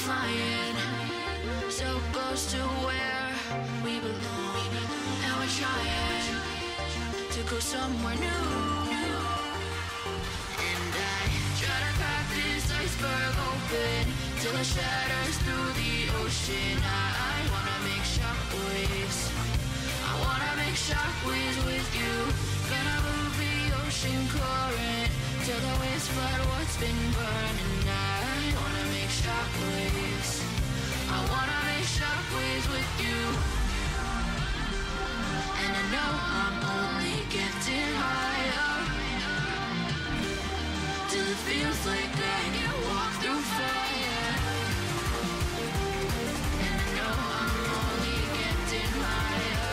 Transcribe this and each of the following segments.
flying so close to where we belong, and we're trying to go somewhere new. And I try to crack this iceberg open till it shatters through the ocean. I wanna make shockwaves. I wanna make shockwaves with you. Gonna move the ocean current till the waves flood what's been burning. I wanna make shockwaves. I wanna make shockwaves with you. And I know I'm only getting higher till it feels like I can walk through fire. And I know I'm only getting higher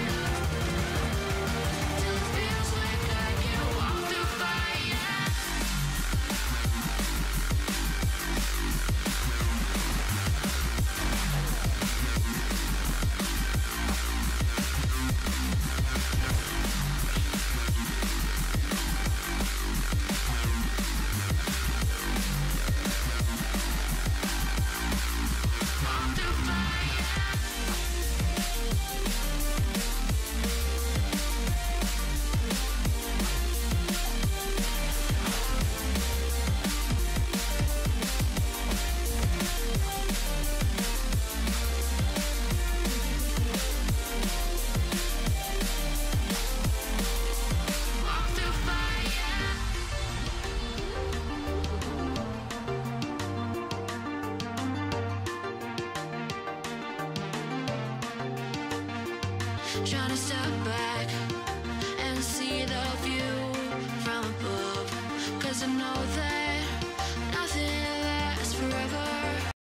till it feels like I can walk through fire. Trying to step back